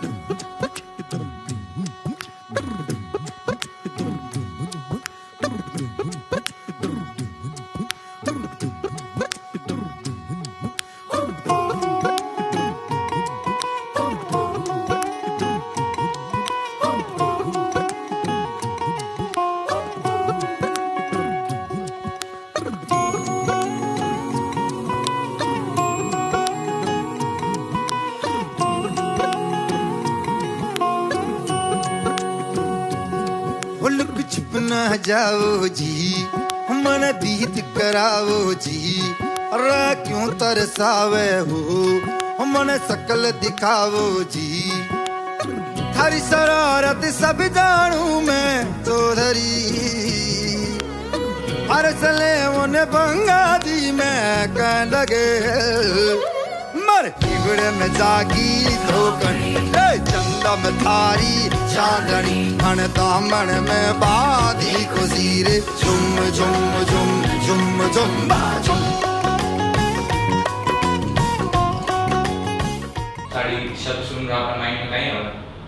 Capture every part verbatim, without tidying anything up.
न जाओ जी मन दीद कराओ जी, अरे क्यों तरसावे हो मन शकल दिखाओ जी। थारी शरारत सब जानू मैं तो धरी, हर सले उन्हें बंगा दी मैं कह लगे मर बिगड़े में जागी धोकनी चंदा में थारी चांदनी मन दामन में बाधी खुशी रे झुम झुम झुम झुम झुम झुम। साड़ी शब्द सुन रहा पर माइंड में कहीं और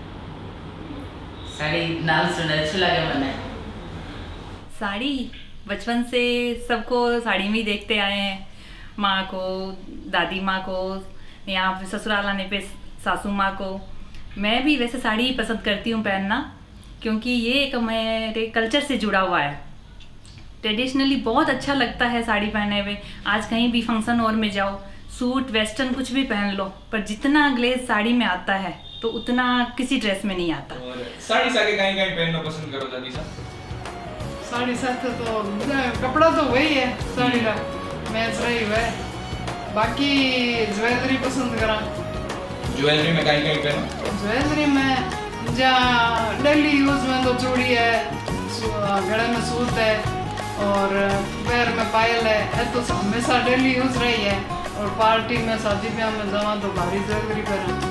साड़ी नाल सुन अच्छा लगे मने। साड़ी बचपन से सबको साड़ी में ही देखते आए हैं, माँ को, दादी माँ को, यहाँ पे ससुराल आने पे सासू माँ को। मैं भी वैसे साड़ी ही पसंद करती हूँ पहनना, क्योंकि ये एक मेरे कल्चर से जुड़ा हुआ है। ट्रेडिशनली बहुत अच्छा लगता है साड़ी पहने हुए। आज कहीं भी फंक्शन और में जाओ, सूट वेस्टर्न कुछ भी पहन लो, पर जितना ग्लेज साड़ी में आता है तो उतना किसी ड्रेस में नहीं आता। और साड़ी साके कहीं कहीं पहनना पसंद करो दादी सा? साड़ी साथ तो कपड़ा तो वही है साड़ी का मैच रही है, बाकी ज्वेलरी पसंद करा। ज्वेलरी में कहीं कहीं पहनो? ज्वेलरी में जहाँ डेली यूज में तो चूड़ी है, गले में सूट है और पैर में पायल है, ये तो हमेशा डेली यूज रही है। और पार्टी में शादी ब्याह में जावा तो भारी ज्वेलरी पहना।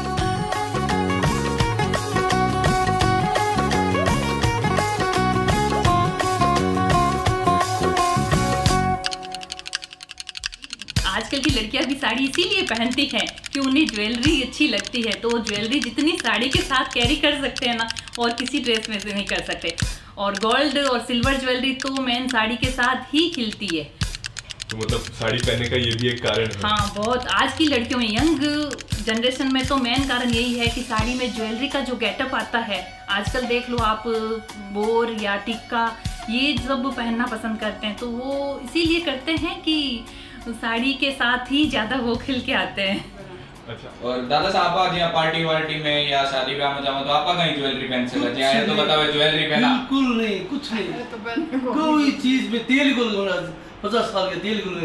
आजकल की लड़कियां भी साड़ी इसीलिए पहनती हैं कि उन्हें ज्वेलरी अच्छी लगती है, तो ज्वेलरी जितनी साड़ी के साथ कैरी कर सकते हैं ना, और किसी ड्रेस में से नहीं कर सकते। और गोल्ड और सिल्वर ज्वेलरी तो मेन साड़ी के साथ ही खिलती है। तो मतलब साड़ी पहनने का ये भी एक कारण है? हाँ बहुत। आज की लड़कियों में, यंग जनरेशन में तो मेन कारण यही है कि साड़ी में ज्वेलरी का जो गेटअप आता है, आजकल देख लो आप, बोर या टिक्का ये सब पहनना पसंद करते हैं। तो वो इसीलिए करते हैं कि साड़ी के साथ ही ज्यादा वो खिल के आते हैं। अच्छा। और दादा साहब आज यहाँ पार्टी वार्टी में या शादी ब्याह में जाओ तो आपका कहीं ज्वेलरी पहन से लगे आए तो बताओ ज्वेलरी पहना? बिल्कुल नहीं, कुछ नहीं, तो कोई चीज में तेल गुल पचास साल के तेल गुल।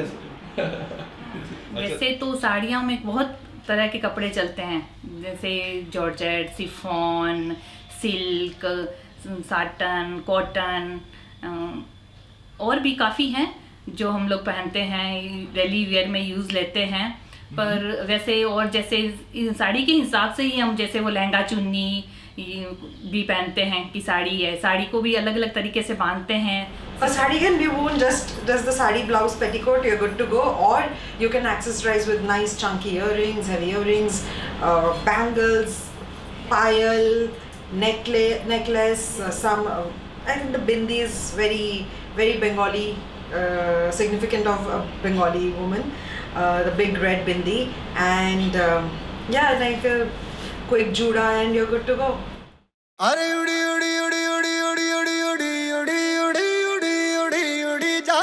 वैसे तो साड़ियों में बहुत तरह के कपड़े चलते हैं, जैसे georgette, chiffon, silk, satin, cotton, और भी काफ़ी हैं जो हम लोग पहनते हैं, डेली वेयर में यूज़ लेते हैं। पर वैसे और जैसे साड़ी के हिसाब से ही हम जैसे वो लहंगा चुन्नी भी पहनते हैं कि साड़ी है, साड़ी को भी अलग अलग तरीके से बांधते हैं। A sari can be worn just just the sari blouse petticoat, you're good to go, or you can accessorize with nice chunky earrings, heavy earrings, uh, bangles, payal, necklace, necklace, uh, some. Uh, I think the bindi is very very Bengali, uh, significant of a Bengali woman. Uh, the big red bindi, and um, yeah, like a quick juda, and you're good to go. अरे उड़ी उड़ी उड़ी उड़ी उड़ी उड़ी उड़ी उड़ी उड़ी उड़ी उड़ी उड़ी जा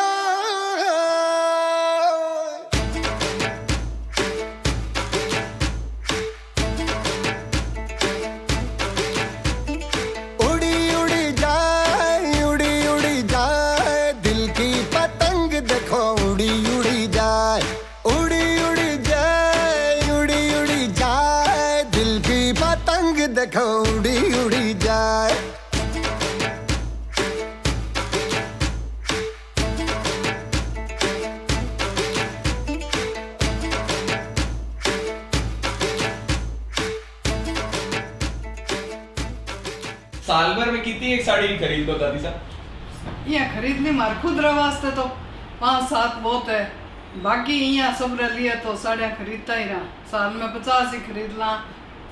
उड़ी उड़ी जाए उड़ी उड़ी जाए दिल की पतंग देखो उड़ी उड़ी जाए उड़ी उड़ी जाए उड़ी उड़ी जाए दिल की पतंग देखो उड़ी उड़ी जाए। साल भर में कितनी एक साड़ी खरीद लो दादी साहब? यहाँ खरीदनी मार खुद वास्ते तो पाँच सात बहुत है, बाकी यहाँ सब रह लिया तो साड़ियाँ खरीदता ही रहा। साल में पचास ही खरीद ला,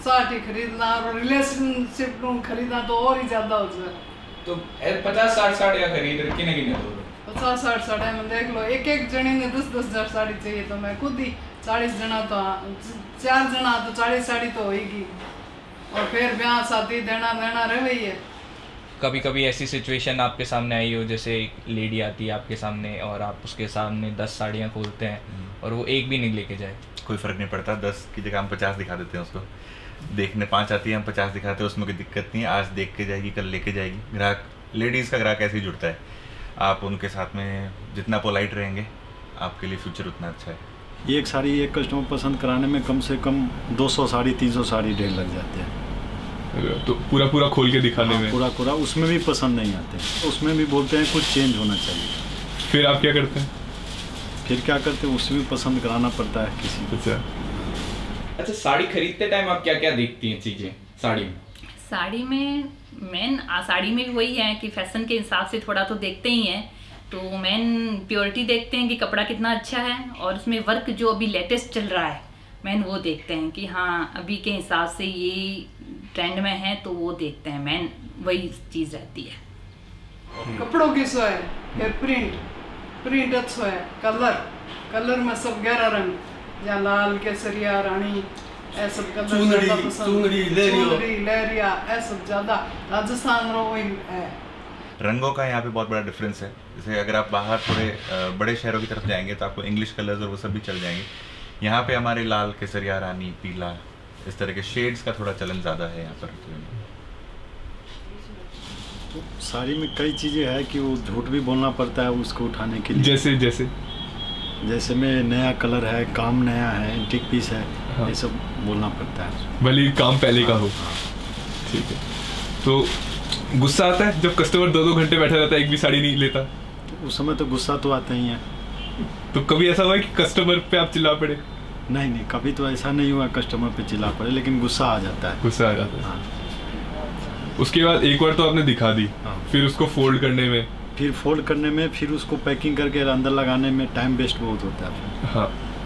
साड़ी खरीदना और रिलेशनशिप में खरीदना तो और ही ज्यादा हो जाए। तो पचास साठ साड़ियाँ खरीद किने किने दो पचास साठ साड़ियाँ में देख लो, एक एक जने ने दस दस हजार साड़ी चाहिए, तो मैं खुद ही चालीस जना तो चार जना तो चालीस साड़ी तो होगी, और फिर ब्याह शादी देना देना रह है। कभी कभी ऐसी सिचुएशन आपके सामने आई हो जैसे एक लेडी आती है आपके सामने और आप उसके सामने दस साड़ियाँ खोलते हैं और वो एक भी नहीं लेके जाए? कोई फ़र्क नहीं पड़ता, दस की जगह हम पचास दिखा देते हैं उसको। देखने पाँच आती है, हम पचास दिखाते हैं, उसमें कोई दिक्कत नहीं है। आज देख के जाएगी, कल लेके जाएगी। ग्राहक, लेडीज़ का ग्राहक ऐसे ही जुड़ता है। आप उनके साथ में जितना पोलाइट रहेंगे आपके लिए फ्यूचर उतना अच्छा है। एक साड़ी एक कस्टमर पसंद कराने में कम से कम दो सौ साड़ी तीन सौ साड़ी ढेर लग जाते हैं। तो पूरा पूरा खोल के दिखाने हाँ, में पूरा पूरा उसमें भी पसंद नहीं आते, उसमें भी बोलते हैं कुछ चेंज होना चाहिए। फिर आप क्या करते हैं? फिर क्या करते हैं, उसमें भी पसंद कराना पड़ता है किसी को। अच्छा अच्छा, साड़ी खरीदते टाइम आप क्या क्या देखती हैं चीज़ें साड़ी में? साड़ी में मेन साड़ी में भी वही है कि फैशन के हिसाब से थोड़ा तो देखते ही हैं। तो मेन प्योरिटी देखते हैं कि कपड़ा कितना अच्छा है, और उसमें वर्क जो अभी लेटेस्ट चल रहा है मेन वो देखते हैं कि हाँ अभी के हिसाब से ये ट्रेंड में है, तो वो देखते हैं। मेन वही चीज़ रहती है। कपड़ों की सो है, फिर प्रिंट प्रिंट अच्छा है, कलर कलर में सब ग्यारह रंग, या लाल केसरिया रानी ऐ सब कलर चुनरी ज्यादा पसंद। चुनरी लहरिया चुनरी लहरिया ऐ सब ज्यादा राजस्थान रो वही है। रंगों का यहाँ पे बहुत बड़ा डिफरेंस है। जैसे अगर आप बाहर थोड़े अ, बड़े शहरों की तरफ जाएंगे तो आपको इंग्लिश कलर्स और वो सब भी चल जाएंगे। यहाँ पे हमारे लाल केसरिया रानी पीला इस तरह के शेड्स का थोड़ा चलन ज़्यादा है यहाँ पर। तो साड़ी में कई चीज़ें हैं कि वो झूठ भी बोलना पड़ता है उसको उठाने के लिए। जैसे जैसे जैसे में नया कलर है, काम नया है, एंटीक पीस है, हाँ। ये सब बोलना पड़ता है, भले ही काम पहले का हो। हाँ। ठीक है। तो गुस्सा आता है जब कस्टमर दो दो घंटे बैठा रहता है, एक भी साड़ी नहीं लेता? तो उस समय तो गुस्सा तो आता ही है। तो कभी ऐसा हुआ कि कस्टमर पे आप चिल्ला पड़े? नहीं नहीं, कभी तो ऐसा नहीं हुआ कस्टमर पे चिल्ला पड़े, लेकिन गुस्सा आ जाता है। गुस्सा आ जाता है। हाँ। उसके बाद एक बार तो आपने दिखा दी, हाँ। फिर उसको फोल्ड करने में, फिर फोल्ड करने में, फिर उसको पैकिंग करके अंदर लगाने में टाइम वेस्ट बहुत होता है। हाँ।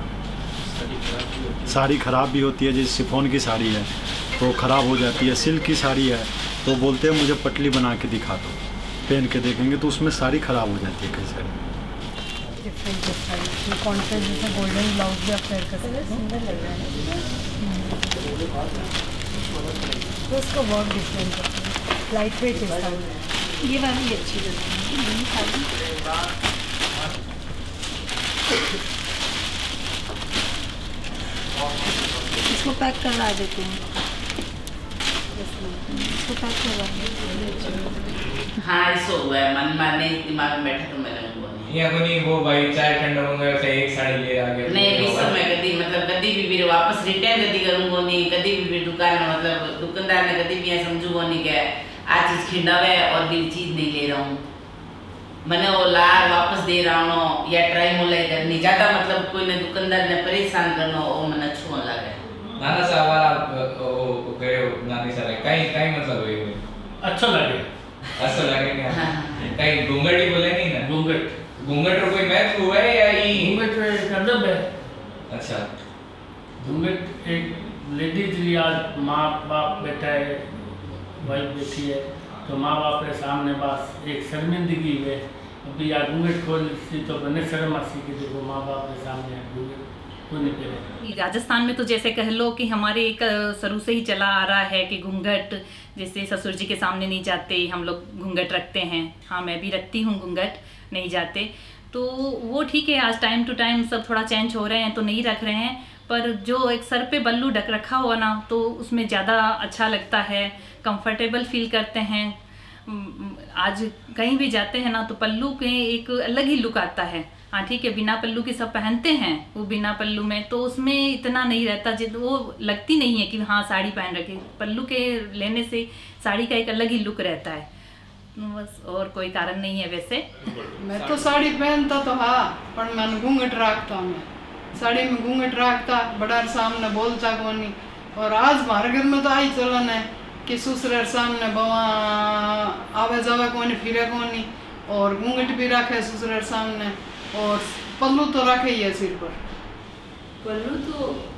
साड़ी ख़राब भी होती है, जैसे शिफॉन की साड़ी है तो ख़राब हो जाती है। सिल्क की साड़ी है तो बोलते हैं मुझे पटली बना के दिखा दो, पहन के देखेंगे तो उसमें साड़ी ख़राब हो जाती है कई साड़ी। डिफरेंट साड़ी कॉन्ट्रास्ट जैसा गोल्डन ब्लाउज भी आप वेयर कर सकते हो, सुंदर लग रहा है। तो उसका वर्क डिफरेंट है, लाइट वेट है साड़ी। ये वाली भी अच्छी लगती है नई साड़ी। इसको पैक करवा देते हैं, इसको पैक करवा देते। हाँ ऐसा हुआ है, मन मारने दिमाग में बैठा तो मैंने वो नहीं या कोई वो भाई चाय ठंडा हो गया तो एक साड़ी ले आ गया। नहीं भी समय कदी मतलब कदी भी फिर वापस रिटर्न कदी करूँगा नहीं, कदी भी फिर दुकान में मतलब दुकानदार ने कदी भी ये समझूंगा नहीं कि आ चीज़ खिंडावे और भी चीज़ नहीं ले रहा हूँ, मैंने वो ला वापस दे रहा हूँ या ट्राई मोलाई करनी ज़्यादा मतलब कोई ने दुकानदार ने परेशान करना वो मैंने छुआ लगा। नाना साहब आप वो गए नानी सारे कहीं कहीं मतलब हुई अच्छा लगे, अच्छा लगे क्या? कहीं घूंघट ही बोले नहीं ना? घूंघट घूंघट रो कोई मैच हुआ है या ई? घूंघट में कदम है। अच्छा, घूंघट एक लेडीज रियाज, माँ बाप बैठा है, वाइफ बैठी है, तो माँ बाप के सामने बस एक शर्मिंदगी है। अभी यार घूंघट खोल सी तो बने शर्म आसी कि देखो माँ बाप के सामने घूंघट को नहीं पहने। राजस्थान में तो जैसे कह लो कि हमारे एक शुरू से ही चला आ रहा है कि घूंघट, जैसे ससुर जी के सामने नहीं जाते, हम लोग घूंघट रखते हैं। हाँ मैं भी रखती हूँ घूंघट, नहीं जाते तो वो ठीक है। आज टाइम टू टाइम सब थोड़ा चेंज हो रहे हैं तो नहीं रख रहे हैं, पर जो एक सर पे बल्लू ढक रखा हुआ ना तो उसमें ज़्यादा अच्छा लगता है, कंफर्टेबल फील करते हैं। आज कहीं भी जाते हैं ना तो पल्लू के एक अलग ही लुक आता है। हाँ ठीक है, बिना पल्लू के सब पहनते हैं, वो बिना पल्लू में तो उसमें इतना नहीं रहता, जित वो लगती नहीं है कि हाँ साड़ी पहन रखी। पल्लू के लेने से साड़ी का एक अलग ही लुक रहता है, बस और कोई कारण नहीं है। वैसे मैं तो साड़ी पहनता तो हाँ, पर मैंने घूंघट रखता, मैं साड़ी में घूंघट रखता, बड़ा सामने बोलता कोनी। और आज हमारे घर में तो आई चलन है कि ससुर सामने बवा आवे जावे कोनी, फिरे कोनी, और घूंघट भी रखे ससुर सामने, और पल्लू तो रखे ही है सिर पर। पल्लू तो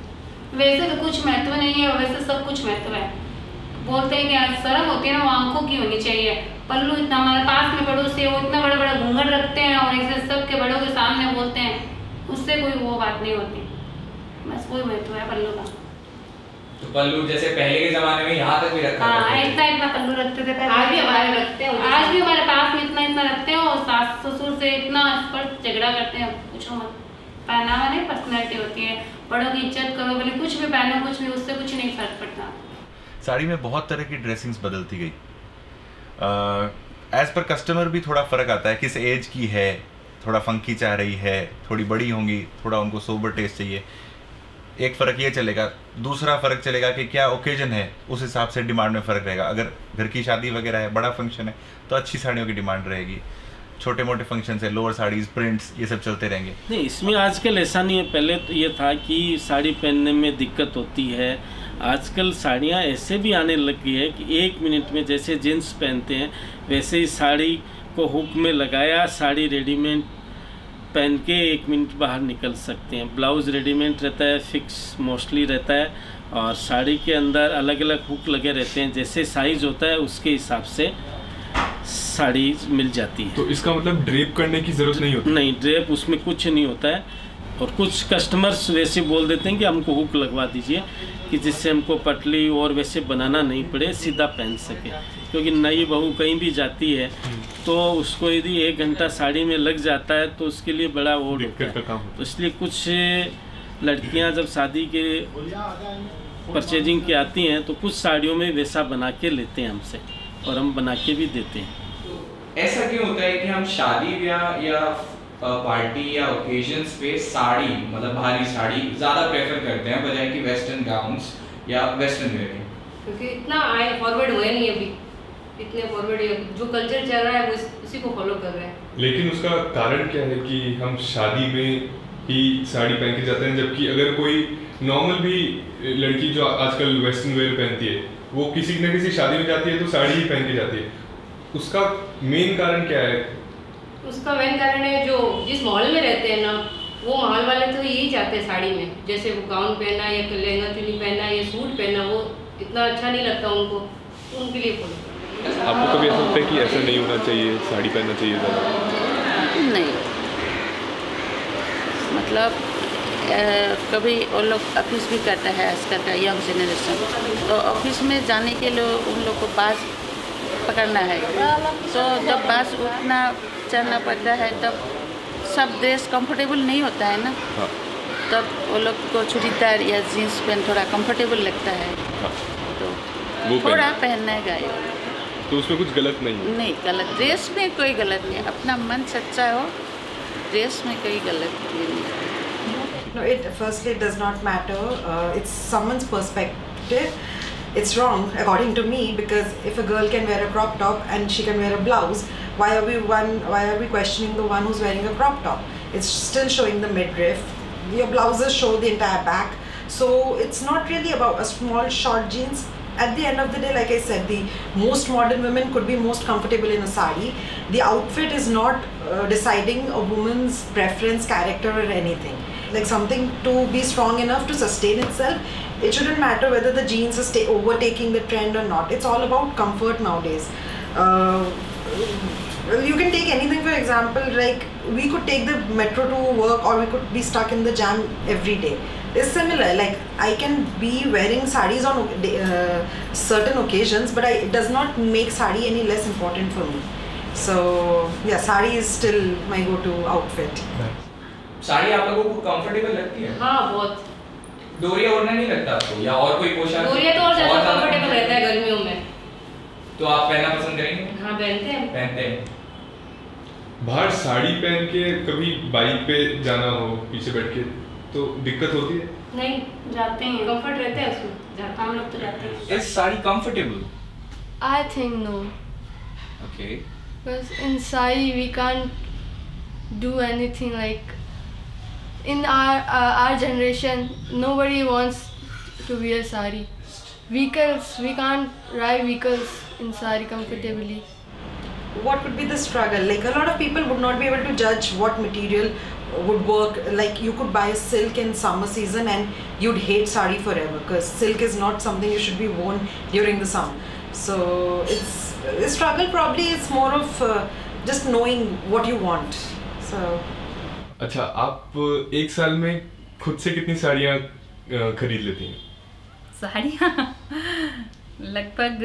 वैसे तो कुछ महत्व नहीं है, वैसे सब कुछ महत्व है। बोलते हैं कि शर्म होती है ना वो आंखों की होनी चाहिए। पल्लू इतना हमारे पास में पड़ोसी है वो इतना बड़ा बड़ा घूंघट रखते हैं और ऐसे सबके बड़ों के सामने बोलते हैं, उससे कोई वो बात नहीं होती। बस वही महत्व है पल्लू का। तो पल्लू जैसे पहले के जमाने में यहाँ तक भी रखा हाँ, इतना इतना पल्लू रखते थे पहले। आज भी हमारे रखते हैं, आज भी हमारे पास में इतना इतना रखते हैं और सास ससुर से इतना स्पष्ट झगड़ा करते हैं, पूछो मत। पहनावा नहीं, पर्सनैलिटी होती है। बड़ों की इज्जत करो, भले कुछ भी पहनो, कुछ भी, उससे कुछ नहीं फर्क पड़ता। साड़ी में बहुत तरह की ड्रेसिंग्स बदलती गई। एज पर कस्टमर भी थोड़ा फ़र्क आता है, किस एज की है, थोड़ा फंकी चाह रही है, थोड़ी बड़ी होंगी, थोड़ा उनको सोबर टेस्ट चाहिए, एक फ़र्क ये चलेगा। दूसरा फ़र्क चलेगा कि क्या ओकेजन है, उस हिसाब से डिमांड में फ़र्क रहेगा। अगर घर की शादी वगैरह है, बड़ा फंक्शन है, तो अच्छी साड़ियों की डिमांड रहेगी। छोटे मोटे फंक्शन है, लोअर साड़ीज़, प्रिंट्स, ये सब चलते रहेंगे। नहीं, इसमें आजकल ऐसा नहीं है। पहले तो ये था कि साड़ी पहनने में दिक्कत होती है। आजकल साड़ियाँ ऐसे भी आने लगी है कि एक मिनट में जैसे जीन्स पहनते हैं वैसे ही साड़ी को हुक में लगाया, साड़ी रेडीमेड पहन के एक मिनट बाहर निकल सकते हैं। ब्लाउज़ रेडीमेड रहता है, फिक्स मोस्टली रहता है, और साड़ी के अंदर अलग अलग हुक लगे रहते हैं। जैसे साइज़ होता है उसके हिसाब से साड़ी मिल जाती है। तो इसका मतलब ड्रेप करने की ज़रूरत नहीं होती? नहीं, ड्रेप उसमें कुछ नहीं होता है। और कुछ कस्टमर्स वैसे बोल देते हैं कि हमको हुक लगवा दीजिए कि जिससे हमको पटली और वैसे बनाना नहीं पड़े, सीधा पहन सके। क्योंकि नई बहू कहीं भी जाती है तो उसको यदि एक घंटा साड़ी में लग जाता है तो उसके लिए बड़ा वो होता है। तो इसलिए कुछ लड़कियां जब शादी के परचेजिंग की आती हैं तो कुछ साड़ियों में वैसा बना के लेते हैं हमसे, और हम बना के भी देते हैं। ऐसा क्यों होता है कि हम शादी ब्याह या पार्टी या ओकेजन्स पे साड़ी, मतलब भारी साड़ी ज़्यादा प्रेफर करते हैं बजाय कि वेस्टर्न गाउन्स या वेस्टर्न वेयर के? क्योंकि इतना आए फॉरवर्ड हुए नहीं अभी, इतने फॉरवर्ड है, जो कल्चर चल रहा है वो उसी को फॉलो कर रहे हैं। लेकिन उसका कारण क्या है कि हम शादी में ही साड़ी पहन के जाते हैं, जबकि अगर कोई नॉर्मल भी लड़की जो आजकल वेस्टर्न वेयर पहनती है वो किसी न किसी शादी में जाती है तो साड़ी ही पहन के जाती है। उसका मेन कारण क्या है? उसका मेन कारण है जो जिस माहौल में रहते हैं ना, वो माहौल वाले तो यही चाहते हैं साड़ी में, जैसे वो गाउन पहना या लहंगा चुन्नी पहना या सूट पहना, वो इतना अच्छा नहीं लगता उनको, तो उनके लिए फॉलो करते हैं। आपको कभी ऐसा लगता है कि ऐसा नहीं होना चाहिए, साड़ी पहनना चाहिए ज़्यादा? नहीं, मतलब आ, कभी वो लोग ऑफिस भी करता है आजकल का यंग जनरेशन, तो ऑफिस में जाने के लिए उन लोग को बास पकड़ना है, तो जब बास उठना चढ़ना पड़ता है तब सब ड्रेस कंफर्टेबल नहीं होता है ना। हाँ। तब वो लोग को चूड़ीदार या जीन्स पैंट थोड़ा कंफर्टेबल लगता है। हाँ। तो वो थोड़ा पहनना है, तो उसमें कुछ गलत नहीं है? नहीं, गलत ड्रेस में कोई गलत नहीं, अपना मन सच्चा हो, ड्रेस में कोई गलत नहीं है। No, it firstly it does not matter. Uh, it's someone's perspective. It's wrong according to me, because if a girl can wear a crop top and she can wear a blouse, why are we one? Why are we questioning the one who's wearing a crop top? It's still showing the midriff. Your blouses show the entire back, so it's not really about a small short jeans. At the end of the day, like I said, the most modern women could be most comfortable in a sari. The outfit is not uh, deciding a woman's preference, character or anything. Like something to be strong enough to sustain itself. It shouldn't matter whether the jeans is overtaking the trend or not. It's all about comfort nowadays. Uh, you can take anything, for example, like we could take the metro to work, or we could be stuck in the jam every day. It's similar. Like I can be wearing sarees on uh, certain occasions, but I, it does not make saree any less important for me. So yeah, saree is still my go-to outfit. Sari आप लोगों को comfortable लगती है? हाँ, बहुत। डोरिया ओढ़ना नहीं लगता आपको, या और कोई पोशाक? डोरिया तो और ज़्यादा कंफर्टेबल रहता है गर्मियों में। तो आप पहनना पसंद करेंगे? हाँ, पहनते हैं। पहनते हैं। बाहर साड़ी पहन के कभी बाइक पे जाना हो पीछे बैठ के तो दिक्कत होती है? नहीं, जाते हैं, कंफर्ट रहता है उसमें, जाते हम लोग तो जाते हैं। Is sari comfortable? I think no. Okay. Because in sari we can't do anything like. In our uh, our generation, nobody wants to wear sari. Vehicles, we can't ride vehicles in sari comfortably. What would be the struggle? Like a lot of people would not be able to judge what material, would work. Like you could buy a silk in summer season and you'd hate sari forever because silk is not something you should be worn during the summer. So it's the struggle probably is more of uh, just knowing what you want. So अच्छा, आप एक साल में खुद से कितनी साड़ियाँ खरीद लेती हैं? साड़ियाँ लगभग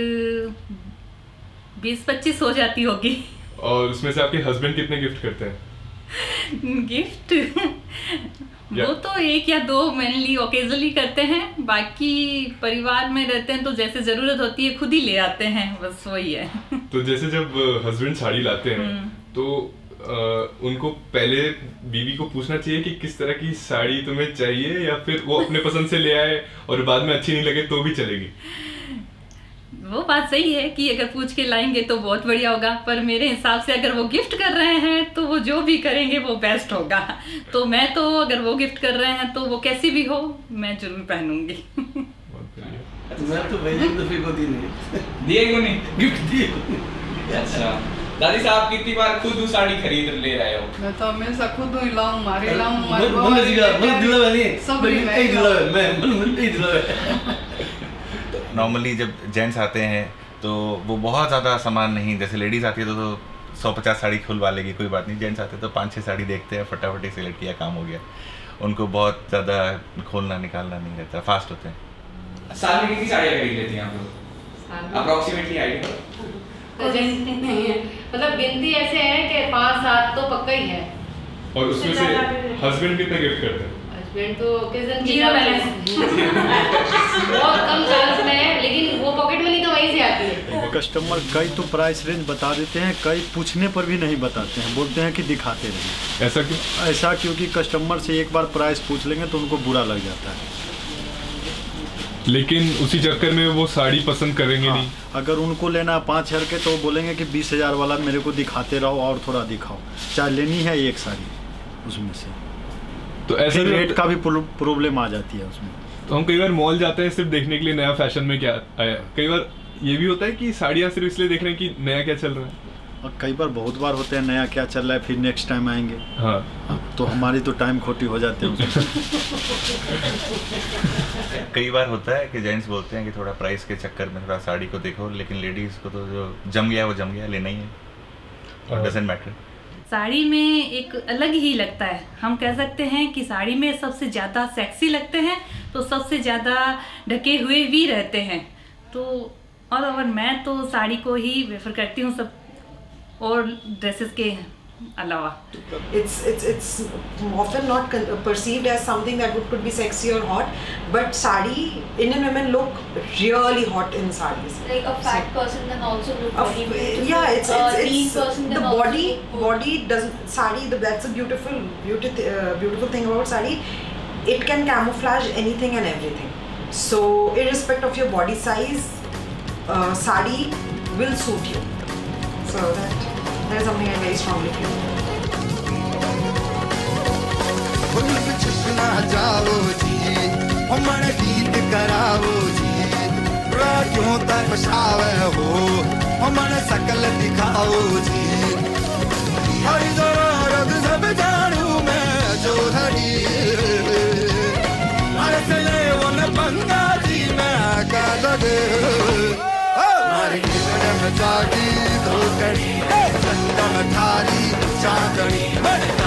बीस पच्चीस हो जाती होगी। और उसमें से आपके हस्बैंड कितने गिफ्ट करते हैं? गिफ्ट वो तो एक या दो मेनली ओकेजनली करते हैं, बाकी परिवार में रहते हैं तो जैसे जरूरत होती है खुद ही ले आते हैं, बस वही है। तो जैसे जब हस्बैंड साड़ी लाते हैं तो आ, उनको पहले बीवी को पूछना चाहिए कि किस तरह की साड़ी तुम्हें चाहिए, या फिर वो अपने पसंद से ले आए और बाद में अच्छी नहीं लगे तो भी चलेगी? वो बात सही है कि अगर पूछ के लाएंगे तो बहुत बढ़िया होगा, पर मेरे हिसाब से अगर वो गिफ्ट कर रहे हैं तो वो जो भी करेंगे वो बेस्ट होगा। तो मैं तो अगर वो गिफ्ट कर रहे हैं तो वो कैसी भी हो मैं जरूर पहनूंगी। मैं तो भेजी तो फिर को दी नहीं, दिए क्यों नहीं? गिफ्ट दिए। अच्छा दादी साहब कितनी बार खुद साड़ी खरीद ले रहे हो? मैं तो हमेशा खुद ही लाऊं, मारी लाऊं, मारी बोल दिया बोल दिला वाली सब ही मैं दिला मैं मैं दिला। नॉर्मली जब जेंट्स आते हैं तो वो बहुत ज़्यादा सामान नहीं, जैसे लेडीज़ आती है तो, तो सौ पचास साड़ी खुलवा लेगी, कोई बात नहीं। जेंट्स आते हैं तो पाँच छः साड़ी देखते हैं, फटाफट सिलेक्ट किया, काम हो गया। उनको बहुत ज़्यादा खोलना निकालना नहीं रहता, फास्ट होते हैं। साल में कितनी साड़ियाँ खरीद लेती हैं आप लोग? अप्रॉक्सीमेटली आइडिया नहीं है, मतलब गिनती ऐसे है कि पाँच सात तो पक्का ही है। और उसमें से हस्बैंड कितना गिफ्ट करते हैं? हस्बैंड तो किस जीरो बैलेंस बहुत कम चांस में है, लेकिन वो पॉकेट मनी तो वहीं से आती है। कस्टमर कई तो प्राइस रेंज बता देते हैं, कई पूछने पर भी नहीं बताते हैं, बोलते हैं कि दिखाते रहिए। ऐसा क्यों? ऐसा क्योंकि कस्टमर से एक बार प्राइस पूछ लेंगे तो उनको बुरा लग जाता है, लेकिन उसी चक्कर में वो साड़ी पसंद करेंगे हाँ, नहीं। अगर उनको लेना पाँच हज़ार के तो वो बोलेंगे कि बीस हज़ार वाला मेरे को दिखाते रहो और थोड़ा दिखाओ, चाहे लेनी है एक साड़ी उसमें से। तो ऐसे रेट का भी प्रॉब्लम आ जाती है उसमें। तो हम कई बार मॉल जाते हैं सिर्फ देखने के लिए नया फैशन में क्या आया, कई बार ये भी होता है कि साड़ियाँ सिर्फ इसलिए देख रहे हैं कि नया क्या चल रहा है। और कई बार बहुत बार होते हैं नया क्या चल रहा है, फिर नेक्स्ट टाइम आएंगे। हाँ तो हमारी तो टाइम खोटी हो जाते हैं। कई बार होता है कि जेंट्स बोलते हैं कि थोड़ा प्राइस के चक्कर में थोड़ा साड़ी को देखो, लेकिन लेडीज़ को तो जो जम गया वो जम गया, लेना ही है, और डजंट मैटर। साड़ी में एक अलग ही लगता है, हम कह सकते हैं कि साड़ी में सबसे ज़्यादा सेक्सी लगते हैं तो सबसे ज़्यादा ढके हुए भी रहते हैं। तो और अगर मैं तो साड़ी को ही प्रेफर करती हूँ सब और ड्रेसेस के अलावा। It's it's it's often not perceived as something that would, could be sexy or hot, but sari, Indian women look really hot in sarees. Like a fat so, person can also look very beautiful. Yeah, it's it's, a it's person the can body also body doesn't sari. The, that's a beautiful beauty uh, beautiful thing about sari. It can camouflage anything and everything. So irrespective of your body size, uh, sari will suit you. So that. That is something I very strongly feel. ना जाओ जी, हमारे गीत कराओ जी, राजों तक बसावे हो, हमारे सकल दिखाओ जी। हरी जरूरत सब जानू मैं जो धड़ी, हर चले वो न बंगा जी मैं का लगे। हमारे गीत में जागी धोकड़ी, चंदन थारी चांदनी।